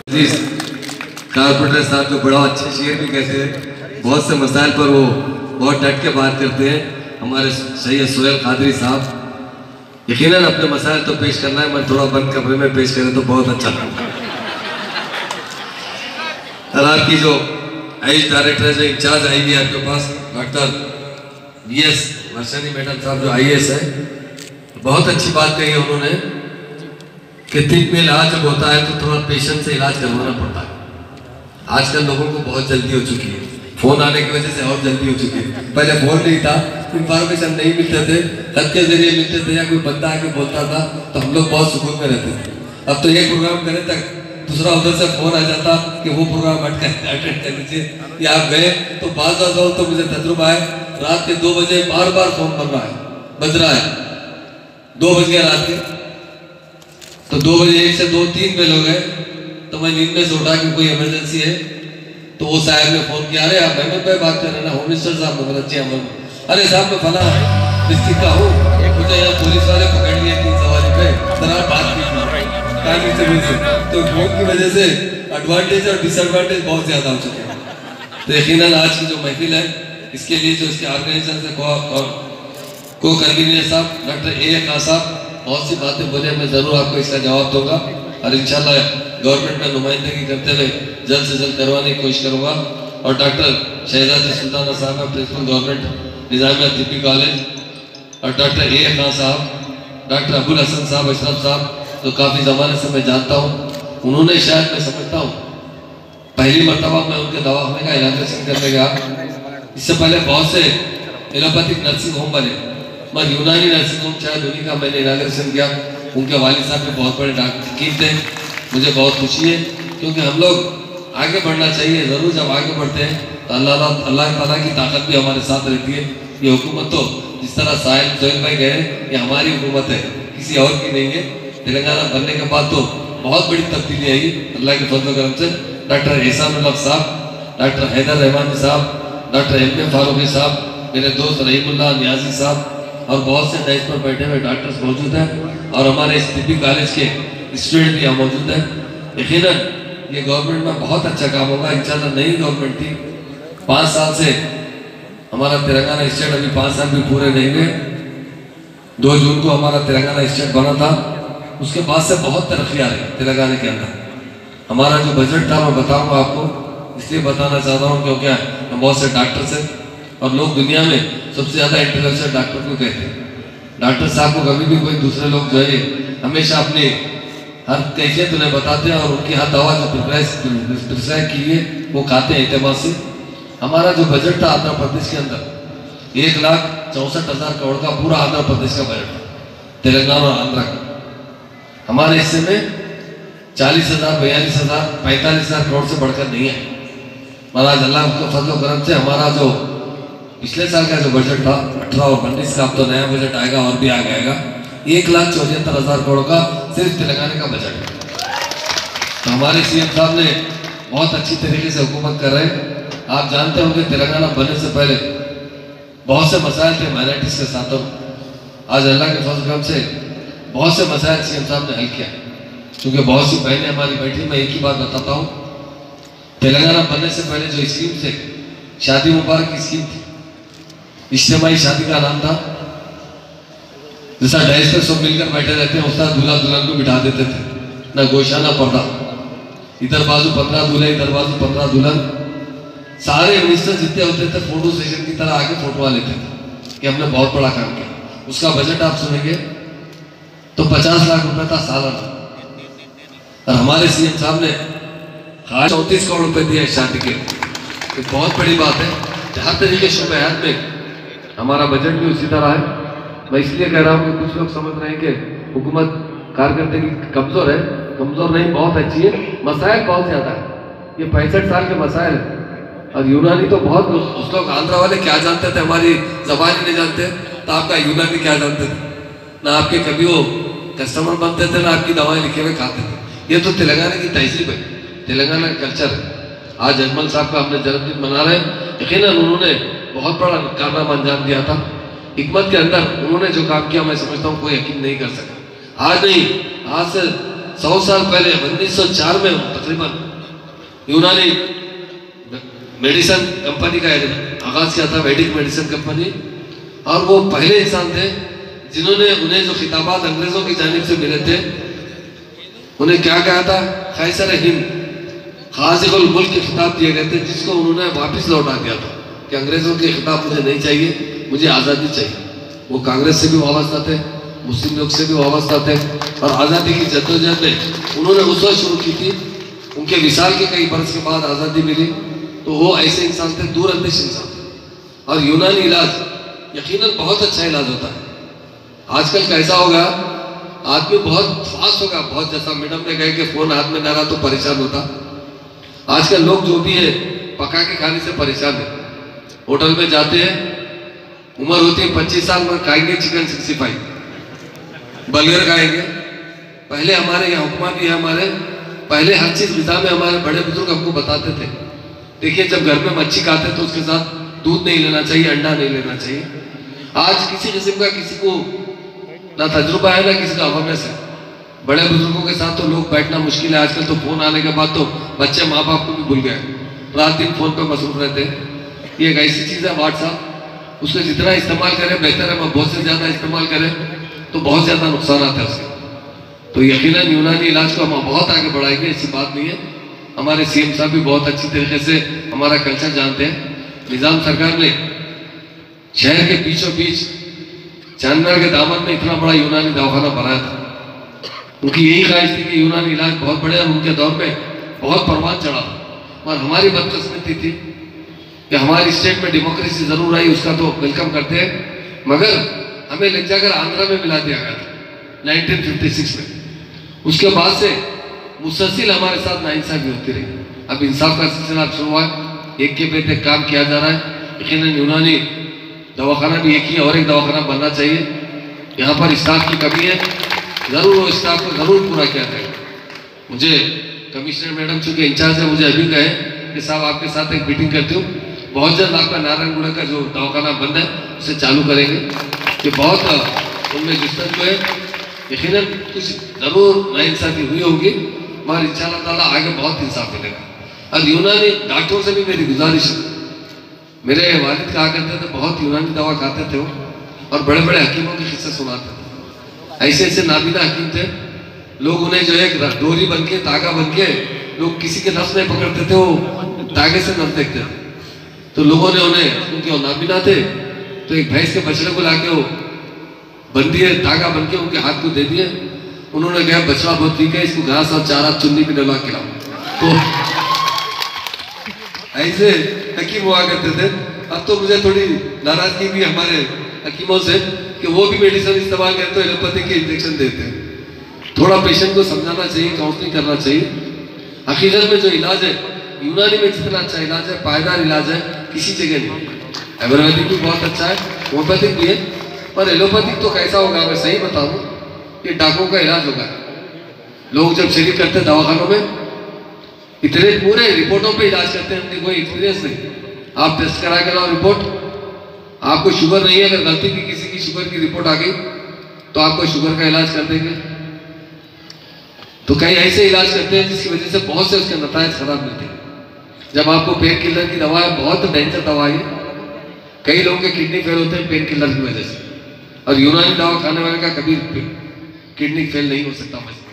Carpenter साहब जो बड़ा अच्छे शेर भी कहते हैं, बहुत से मसाइल पर वो बहुत डट के बात करते हैं। हमारे सैयद सोहेल कादरी साहब यकीनन अपने मसाइल तो पेश करना है, मैं थोड़ा बंद कमरे में पेश करें तो बहुत अच्छा लगता है। और आपकी जो आयुष डायरेक्टर है, जो इंचार्ज आएगी आपके पास, डॉक्टर BS वर्षानी मैडम साहब जो IAS है, बहुत अच्छी बात कही है उन्होंने कि तिब में इलाज जब होता है तो थोड़ा पेशेंस से इलाज करवाना पड़ता है। आजकल लोगों को बहुत जल्दी हो चुकी है, फोन आने की वजह से और जल्दी हो चुकी है। पहले फोन नहीं था, इंफॉर्मेशन नहीं मिलते थे, खत के जरिए मिलते थे या कोई बंदा आके बोलता था तो हम लोग बहुत सुकून में रहते थे। अब तो एक प्रोग्राम करे तक दूसरा उधर से फोन आ जाता कि वो प्रोग्राम अटेंड कर लीजिए, या आप गए तो बात तो मुझे तजुर्बा है, रात के 2 बजे बार बार फोन बज रहा है, 2 बज गया रात के, तो 2 बजे 1 से 2 3 बेल हो गए, तो मैं नींद में से उठा कि कोई इमरजेंसी है, तो वो साहब ने फोन किया, अरे आप अहमद भाई बात कर रहे हैं ना, होम मिनिस्टर साहब ने बोला जी अहमद, अरे साहब मैं फला डिस्ट्रिक्ट का हूँ, मुझे यहाँ पुलिस वाले पकड़ लिए 3 सवारी पे, जरा बात की तो फोन की वजह से एडवांटेज और डिसएडवांटेज बहुत ज्यादा हो चुके हैं। तो यकीनन आज की जो महफिल है, इसके लिए जो इसके ऑर्गेनाइजर से को कन्वीनर साहब डॉक्टर A खान साहब बहुत सी बातें बोले, मैं जरूर आपको इसका जवाब दूंगा और इंशाल्लाह गवर्नमेंट में नुमाइंदगी करते हुए जल्द से जल्द करवाने की कोशिश करूंगा। और डॉक्टर शहजादी सुल्ताना साहब है principal government Nizamia Tibbi college, और डॉक्टर A खान साहब, डॉक्टर अबुल हसन साहब, अशरफ साहब, तो काफ़ी ज़माने से मैं जानता हूँ, उन्होंने शायद मैं समझता हूँ पहली मरतबा मैं उनके दवाखाने का इनाग्रेशन करने गया। इससे पहले बहुत से एलोपैथिक नर्सिंग होम बने, मगर यूनानी नर्सिंग होम शायद उन्हीं का मैंने इनाग्रेशन किया। उनके वालिद साहब के बहुत बड़े डॉक्टर थे, मुझे बहुत खुशी है, क्योंकि हम लोग आगे बढ़ना चाहिए ज़रूर। जब आगे बढ़ते हैं तो अल्लाह ताला की ताकत भी हमारे साथ रहती है। ये हुकूमत तो जिस तरह सोहेल भाई गए, ये हमारी हुकूमत है, किसी और की नहीं है। तेलंगाना बनने के बाद तो बहुत बड़ी तब्दीली आई अल्लाह के फजल करम से। डॉक्टर एहसान उल्लाह साहब, डॉक्टर हैदर रहमान साहब, डॉक्टर M फारूकी साहब, मेरे दोस्त रहीमुल्लाह नियाजी साहब और बहुत से डाइस पर बैठे हुए डॉक्टर्स मौजूद हैं, और हमारे इस तिब्बी कॉलेज के स्टूडेंट भी यहाँ मौजूद हैं। यकीनन ये गवर्नमेंट में बहुत अच्छा काम होगा इंशाल्लाह। नई गवर्नमेंट थी, 5 साल से हमारा तेलंगाना स्टेट, अभी 5 साल भी पूरे नहीं हुए। 2 जून को हमारा तेलंगाना स्टेट बना था, उसके बाद से बहुत तरक्की आ रही है तेलंगाना के अंदर। हमारा जो बजट था मैं बताऊंगा आपको, इसलिए बताना चाहता हूँ क्योंकि हम बहुत से डॉक्टर्स हैं और लोग दुनिया में सबसे ज़्यादा इंटेलेक्चुअल डॉक्टर को कहते हैं। डॉक्टर साहब को कभी भी कोई दूसरे लोग जो है हमेशा अपनी हर कैफियत उन्हें बताते हैं, और उनकी हर दवा जो प्रिस्क्राइब की है वो खाते हैं एतमाद से। हमारा जो बजट था आंध्र प्रदेश के अंदर 1,64,000 करोड़ का पूरा आंध्र प्रदेश का बजट था, तेलंगाना और आंध्र का। हमारे हिस्से में 40,000, 42,000, 45,000 करोड़ से बढ़कर नहीं है। महाराज अल्लाह के फजल करम से हमारा जो पिछले साल का जो बजट था 18 और 19 का, अब तो नया बजट आएगा और भी आगे आएगा, 1,74,000 करोड़ का सिर्फ तेलंगाना का बजट है। तो हमारे CM साहब ने बहुत अच्छी तरीके से हुकूमत कर रहे हैं। आप जानते होंगे तेलंगाना बनने से पहले बहुत से मसाइल थे माइनॉरिटीज़ के साथ, आज अल्लाह के फजल करम से बहुत से मसाइल CM साहब ने हल किया। क्योंकि बहुत सी बहनें हमारी बैठी, मैं एक ही बात बताता हूँ, तेलंगाना बनने से पहले जो स्कीम थे, शादी मुबारक की स्कीम थी, इज्तिमाई शादी का नाम था। जैसा डाइस पे सब मिलकर बैठे रहते हैं, उस तरह दूल्हा दुल्हन को बिठा देते थे, ना गोशा ना पर्दा, इधर बाजू 15 दूल्हे, इधर बाजू 15 दुल्हन। सारे मिनिस्टर जितने होते थे फोटो सेशन की तरह आके फोटो लेते थे कि हमने बहुत बड़ा काम किया। उसका बजट आप सुनेंगे तो 50 लाख रुपए था सालाना, और हमारे CM साहब ने 34 करोड़ रुपए दिए शादी के। तो बहुत बड़ी बात है। हर तरीके शुभ हयात में हमारा बजट भी उसी तरह है। मैं इसलिए कह रहा हूँ कि कुछ लोग समझ रहे हैं कि हुकूमत कारकर्दगी कमज़ोर है, कमज़ोर नहीं, बहुत अच्छी है। मसाइल बहुत ज़्यादा है, ये 65 साल के मसाइल है। और यूनानी तो बहुत उस लोग आंध्रा वाले क्या जानते थे, हमारी ज़बान ही नहीं जानते, तो आपका यूनानी क्या जानते थे, ना आपके कभी वो कस्टमर बनते थे, ना आपकी दवाएं लिखे हुए खाते थे। ये तो तेलंगाना की तहजीब है, तेलंगाना का कल्चर है। आज अजमल साहब का हमने जन्मदिन मना रहे हैं। यकीनन उन्होंने बहुत बड़ा कारनामा अंजाम दिया था। हिकमत के अंदर उन्होंने जो काम किया, मैं समझता हूँ कोई यकीन नहीं कर सका। आज नहीं, आज से 100 साल पहले 1904 में तकरीबन यूनानी मेडिसिन कंपनी का आगाज किया था, वैदिक मेडिसिन कंपनी। और वो पहले इंसान थे जिन्होंने उन्हें जो खिताबात अंग्रेजों की जानिब से मिले थे, उन्हें क्या कहा था, खैसर हिंद खाजिकुल मुल्क के खिताब दिए गए थे, जिसको उन्होंने वापस लौटा दिया था कि अंग्रेजों के खिताब मुझे नहीं चाहिए, मुझे आज़ादी चाहिए। वो कांग्रेस से भी वाबस्ता थे, मुस्लिम लीग से भी वाबस्ता थे, और आज़ादी की जद्दोजहद में उन्होंने उस वक्त शुरू की थी। उनके विशाल के कई बरस के बाद आज़ादी मिली। तो वो ऐसे इंसान थे, दूरंदेश इंसान थे। और यूनानी इलाज यकीनन बहुत अच्छा इलाज होता है। आजकल कैसा होगा, आदमी बहुत फास्ट होगा, बहुत, जैसा मैडम ने कहा कि फ़ोन हाथ में ना रहा तो परेशान होता। आजकल लोग जो भी है पका के खाने से परेशान है। होटल में जाते हैं, उम्र होती है 25 साल में, खाएंगे चिकन 65, बर्गर खाएंगे। पहले हमारे यहाँ हुक्मा भी है, हमारे पहले हर चीज़ ग़िज़ा में हमारे बड़े बुजुर्ग हमको बताते थे। देखिए, जब घर में मच्छी खाते तो उसके साथ दूध नहीं लेना चाहिए, अंडा नहीं लेना चाहिए। आज किसी किस्म का किसी को ना तजुर्बा है, ना किसी का अवेयरनेस है। बड़े बुजुर्गों के साथ तो लोग बैठना मुश्किल है। आजकल तो फ़ोन आने के बाद तो बच्चे माँ बाप को भी भूल गए, रात दिन फ़ोन पर मसरूफ रहते हैं। ये एक ऐसी चीज़ है व्हाट्सएप, उसको जितना इस्तेमाल करें बेहतर है, बहुत से ज़्यादा इस्तेमाल करें तो बहुत ज़्यादा नुकसान आता है उसके। तो यकीनन यूनानी इलाज को हम बहुत आगे बढ़ाएंगे, ऐसी बात नहीं है। हमारे सीएम साहब भी बहुत अच्छी तरीके से हमारा कल्चर जानते हैं। निज़ाम सरकार ने शहर के बीचों बीच चांदनगर के दामन में इतना बड़ा यूनानी दवाखाना बनाया था। उनकी यही ख्वाहिश थी कि यूनानी इलाज बहुत बड़े, और उनके दौर में बहुत परवान चढ़ा। और हमारी बदकिस्मती थी कि हमारी स्टेट में डेमोक्रेसी ज़रूर आई, उसका तो वेलकम करते हैं, मगर हमें ले जाकर आंध्रा में मिला दिया गया था 1956 में। उसके बाद से मुसलसिल हमारे साथ नाइंसाफी होती रही। अब इंसाफ का सिलसिला शुरू हुआ है, एक के बाद एक काम किया जा रहा है। यकीनन यूनानी दवाखाना भी एक ही और एक दवाखाना बनना चाहिए। यहाँ पर स्टाफ की कमी है, ज़रूर वो स्टाफ को ज़रूर पूरा किया जाएगा। मुझे कमिश्नर मैडम चूँकि इंचार्ज है, मुझे अभी कहे कि साहब आपके साथ एक मीटिंग करती हूँ, बहुत जल्द आपका नारायणगुड़ा का जो दवाखाना बंद है उसे चालू करेंगे। कि बहुत उनमें जस्तजू है, यकीनन कुछ ज़रूर नाइंसाफ़ी हुई होगी, मगर इंशाअल्लाह ताला आगे बहुत इंसाफ मिलेगा। और यूनानी डॉक्टरों से भी मेरी गुजारिश है, मेरे वालिद कहा करते थे बहुत यूनानी दवा खाते थे वो, और बड़े बड़े हकीमों के किस्से सुनाते थे। ऐसे ऐसे नाबीना हकीम थे, लोग उन्हें जो है डोरी बन के, तागा बन के, लोग किसी के नफ्स नहीं पकड़ते थे, वो तागे से नफ्स देखते थे। तो लोगों ने उन्हें, क्योंकि वो नाबीना थे, तो एक भैंस के बछड़े को लाके वो बन दिए, धागा बन के उनके हाथ को दे दिए। उन्होंने कहा बछड़ा बहुत ठीक है, इसको घास और चारा चुन्नी भी डलवा के लाओ। तो ऐसे हकीम हुआ करते थे। अब तो मुझे थोड़ी नाराजगी भी हमारे हकीमों से कि वो भी मेडिसिन इस्तेमाल करते तो एलोपैथी के इंजेक्शन देते हैं। थोड़ा पेशेंट को समझाना चाहिए, काउंसलिंग करना चाहिए। हकीकत में जो इलाज है यूनानी में जितना अच्छा इलाज है, पायदार इलाज है, किसी जगह नहीं। आयुर्वेदिक भी बहुत अच्छा है, होम्योपैथिक भी है, पर एलोपैथिक तो कैसा होगा, मैं सही बताऊँ, ये डाकों का इलाज होगा। लोग जब शरीर करते हैं दवाखानों में, इतने पूरे रिपोर्टों पे इलाज करते हैं, उनकी कोई एक्सपीरियंस नहीं। आप टेस्ट करा के लाओ रिपोर्ट, आपको शुगर नहीं है, अगर गलती की किसी की शुगर की रिपोर्ट आ गई तो आपको शुगर का इलाज कर देंगे। तो कई ऐसे इलाज करते हैं जिसकी वजह से बहुत से उसके नतायज खराब मिलते हैं। जब आपको पेन किलर की दवा है, बहुत डेंजर दवा है, कई लोगों के किडनी फेल होते हैं पेन किलर की वजह से, और यूनानी दवा खाने वाले का कभी किडनी फेल नहीं हो सकता।